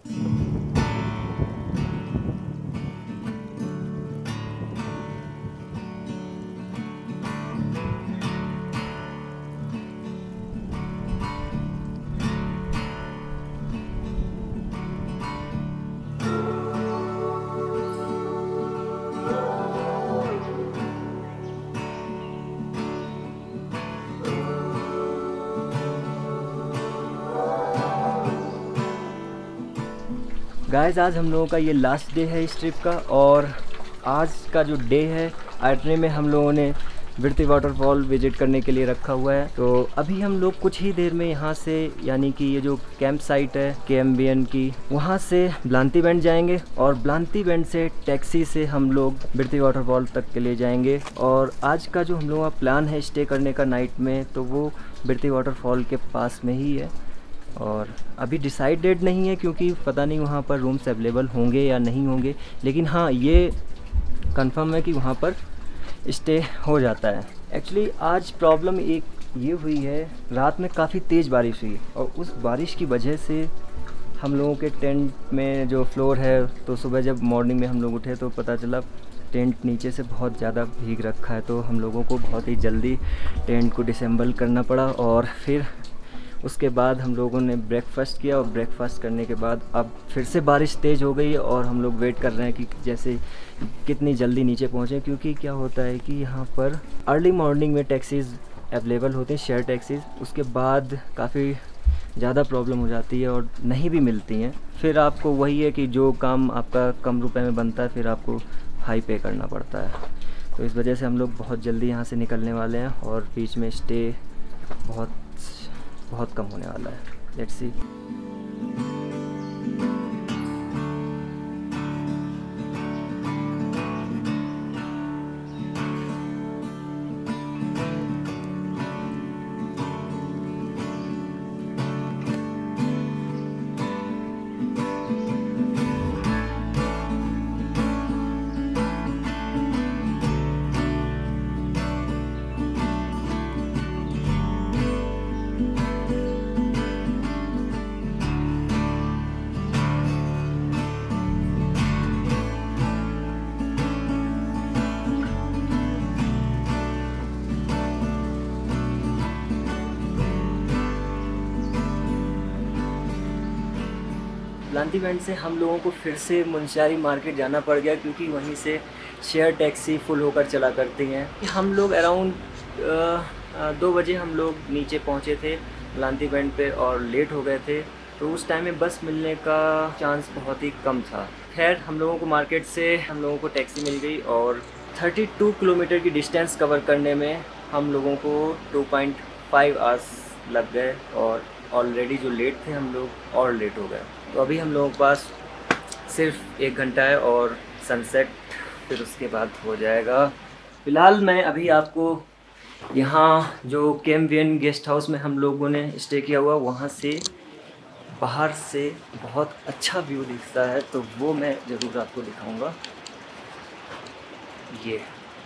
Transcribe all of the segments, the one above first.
Guys आज हम लोगों का ये लास्ट डे है इस ट्रिप का, और आज का जो डे है आइटने में हम लोगों ने बिरती वाटरफॉल विजिट करने के लिए रखा हुआ है। तो अभी हम लोग कुछ ही देर में यहाँ से, यानी कि ये जो कैंप साइट है KMBN की, वहाँ से ब्लांती बैंड जाएंगे और ब्लांती बैंड से टैक्सी से हम लोग बिरती वाटरफॉल तक के लिए जाएंगे। और आज का जो हम लोगों का प्लान है स्टे करने का नाइट में, तो वो बिरती वाटरफॉल के पास में ही है। और अभी डिसाइडेड नहीं है क्योंकि पता नहीं वहाँ पर रूम्स अवेलेबल होंगे या नहीं होंगे, लेकिन हाँ ये कंफर्म है कि वहाँ पर स्टे हो जाता है। एक्चुअली आज प्रॉब्लम एक ये हुई है, रात में काफ़ी तेज़ बारिश हुई और उस बारिश की वजह से हम लोगों के टेंट में जो फ्लोर है, तो सुबह जब मॉर्निंग में हम लोग उठे तो पता चला टेंट नीचे से बहुत ज़्यादा भीग रखा है। तो हम लोगों को बहुत ही जल्दी टेंट को डिसेंबल करना पड़ा और फिर उसके बाद हम लोगों ने ब्रेकफास्ट किया, और ब्रेकफास्ट करने के बाद अब फिर से बारिश तेज़ हो गई और हम लोग वेट कर रहे हैं कि जैसे कितनी जल्दी नीचे पहुँचें। क्योंकि क्या होता है कि यहाँ पर अर्ली मॉर्निंग में टैक्सीज़ अवेलेबल होते हैं, शेयर टैक्सीज़, उसके बाद काफ़ी ज़्यादा प्रॉब्लम हो जाती है और नहीं भी मिलती हैं। फिर आपको वही है कि जो काम आपका कम रुपए में बनता है फिर आपको हाई पे करना पड़ता है। तो इस वजह से हम लोग बहुत जल्दी यहाँ से निकलने वाले हैं और बीच में स्टे बहुत कम होने वाला है। Let's see. ब्लांती बैंड से हम लोगों को फिर से मुंशियारी मार्केट जाना पड़ गया क्योंकि वहीं से शेयर टैक्सी फुल होकर चला करती हैं। हम लोग अराउंड 2 बजे हम लोग नीचे पहुंचे थे ब्लांती बैंड पे और लेट हो गए थे, तो उस टाइम में बस मिलने का चांस बहुत ही कम था। खैर हम लोगों को मार्केट से हम लोगों को टैक्सी मिल गई और 32 किलोमीटर की डिस्टेंस कवर करने में हम लोगों को 2.5 आवर्स लग गए, और ऑलरेडी जो लेट थे हम लोग और लेट हो गए। तो अभी हम लोगों के पास सिर्फ 1 घंटा है और सनसेट फिर उसके बाद हो जाएगा। फ़िलहाल मैं अभी आपको यहाँ जो KMBN गेस्ट हाउस में हम लोगों ने स्टे किया हुआ, वहाँ से बाहर से बहुत अच्छा व्यू दिखता है, तो वो मैं ज़रूर आपको दिखाऊंगा। ये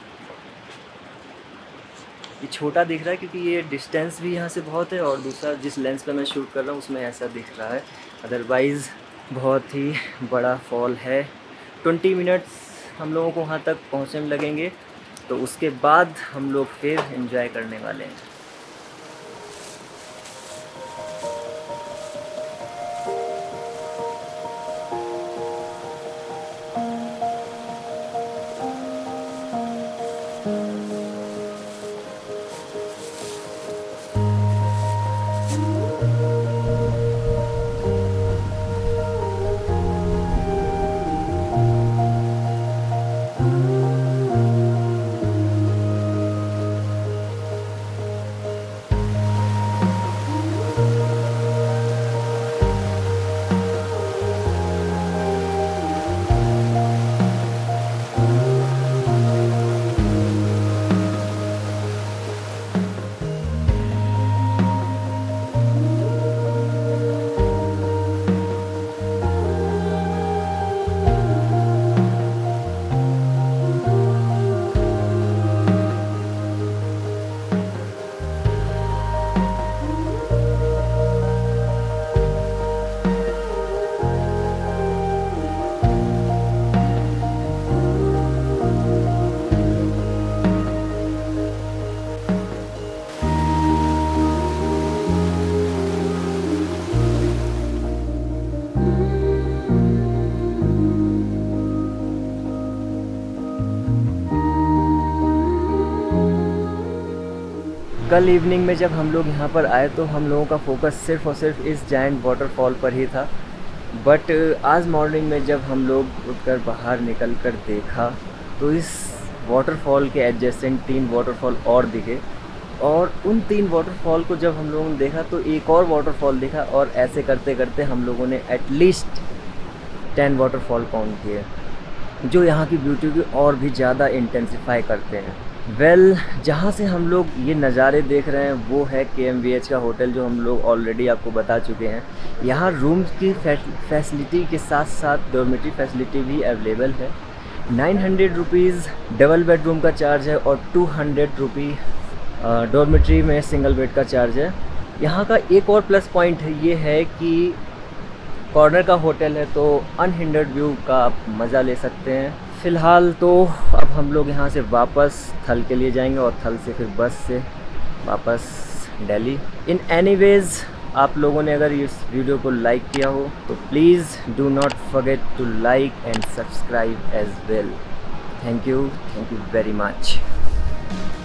छोटा दिख रहा है क्योंकि ये डिस्टेंस भी यहाँ से बहुत है, और दूसरा जिस लेंस पे मैं शूट कर रहा हूँ उसमें ऐसा दिख रहा है। अदरवाइज़ बहुत ही बड़ा फॉल है। 20 मिनट्स हम लोगों को वहाँ तक पहुँचने में लगेंगे, तो उसके बाद हम लोग फिर एंजॉय करने वाले हैं। कल इवनिंग में जब हम लोग यहाँ पर आए तो हम लोगों का फोकस सिर्फ़ और सिर्फ इस जायंट वाटरफॉल पर ही था, बट आज मॉर्निंग में जब हम लोग उठकर बाहर निकल कर देखा तो इस वाटरफॉल के एडजेसेंट 3 वाटरफॉल और दिखे, और उन 3 वाटरफॉल को जब हम लोगों ने देखा तो एक और वाटरफॉल दिखा, और ऐसे करते करते हम लोगों ने एटलीस्ट 10 वाटरफॉल काउंट किए, जो यहाँ की ब्यूटी को और भी ज़्यादा इंटेंसिफाई करते हैं। जहाँ से हम लोग ये नज़ारे देख रहे हैं वो है KMVH का होटल, जो हम लोग ऑलरेडी आपको बता चुके हैं। यहाँ रूम्स की फैसिलिटी के साथ साथ डॉर्मेट्री फैसिलिटी भी अवेलेबल है। 900 रुपीज़ डबल बेडरूम का चार्ज है और 200 रुपी डॉर्मेट्री में सिंगल बेड का चार्ज है। यहाँ का एक और प्लस पॉइंट ये है कि कॉर्नर का होटल है, तो अनहिंडर्ड व्यू का आप मज़ा ले सकते हैं। फ़िलहाल तो अब हम लोग यहाँ से वापस थल के लिए जाएंगे और थल से फिर बस से वापस दिल्ली। इन एनीवेज़ आप लोगों ने अगर इस वीडियो को लाइक किया हो तो please do not forget to like and subscribe as well. Thank you very much.